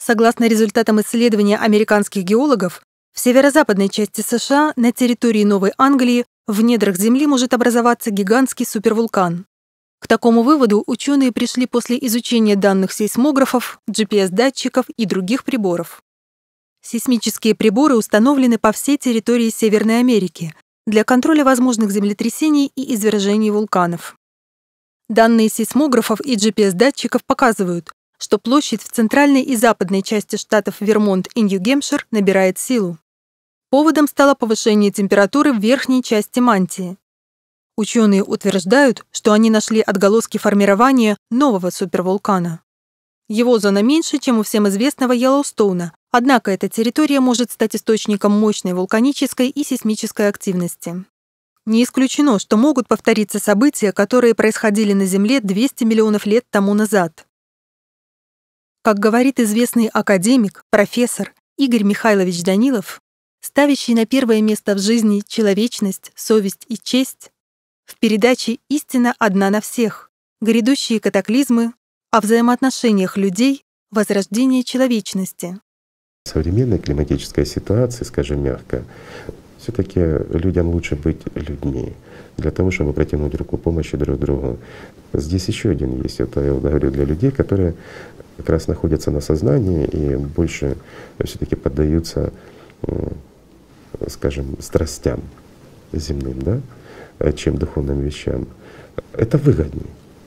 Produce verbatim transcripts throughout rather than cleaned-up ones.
Согласно результатам исследования американских геологов, в северо-западной части США на территории Новой Англии в недрах Земли может образоваться гигантский супервулкан. К такому выводу ученые пришли после изучения данных сейсмографов, джи пи эс-датчиков и других приборов. Сейсмические приборы установлены по всей территории Северной Америки для контроля возможных землетрясений и извержений вулканов. Данные сейсмографов и джи пи эс-датчиков показывают, что площадь в центральной и западной части штатов Вермонт и Нью-Гэмпшир набирает силу. Поводом стало повышение температуры в верхней части мантии. Ученые утверждают, что они нашли отголоски формирования нового супервулкана. Его зона меньше, чем у всем известного Йеллоустоуна, однако эта территория может стать источником мощной вулканической и сейсмической активности. Не исключено, что могут повториться события, которые происходили на Земле двести миллионов лет тому назад. Как говорит известный академик, профессор Игорь Михайлович Данилов, ставящий на первое место в жизни человечность, совесть и честь, в передаче «Истина одна на всех. Грядущие катаклизмы о взаимоотношениях людей, возрождение человечности». В современной климатической ситуации, скажем мягко, все-таки людям лучше быть людьми, для того, чтобы протянуть руку помощи друг другу. Здесь еще один есть, это я говорю для людей, которые как раз находятся на сознании и больше все-таки поддаются, скажем, страстям земным, да, чем духовным вещам. Это выгоднее.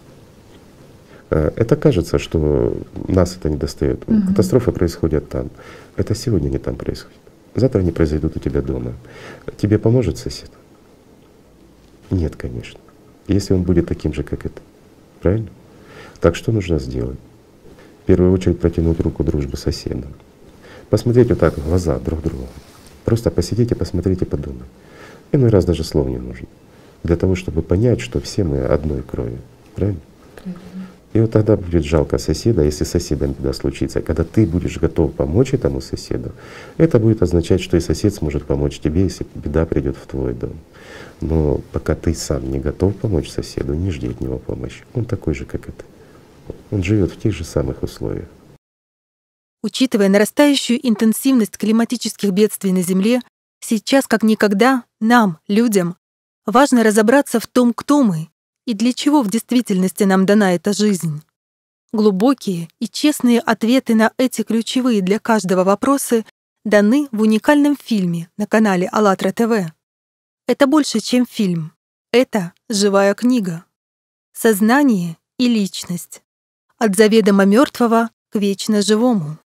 Это кажется, что нас это не достает. Угу. Катастрофы происходят там. Это сегодня не там происходит. Завтра они произойдут у тебя дома. Тебе поможет сосед? Нет, конечно. Если он будет таким же, как это. Правильно? Так что нужно сделать? В первую очередь протянуть руку дружбы соседу. Посмотреть вот так в глаза друг другу. Просто посидите, посмотрите, подумайте. Иной раз даже слов не нужно. Для того, чтобы понять, что все мы одной крови. Правильно? И вот тогда будет жалко соседа, если с соседом беда случится. Когда ты будешь готов помочь этому соседу, это будет означать, что и сосед сможет помочь тебе, если беда придет в твой дом. Но пока ты сам не готов помочь соседу, не жди от него помощи. Он такой же, как и ты. Он живет в тех же самых условиях. Учитывая нарастающую интенсивность климатических бедствий на Земле, сейчас как никогда нам, людям, важно разобраться в том, кто мы и для чего в действительности нам дана эта жизнь. Глубокие и честные ответы на эти ключевые для каждого вопросы даны в уникальном фильме на канале АЛЛАТРА ТВ. Это больше, чем фильм. Это живая книга. Сознание и личность. От заведомо мертвого к вечно живому.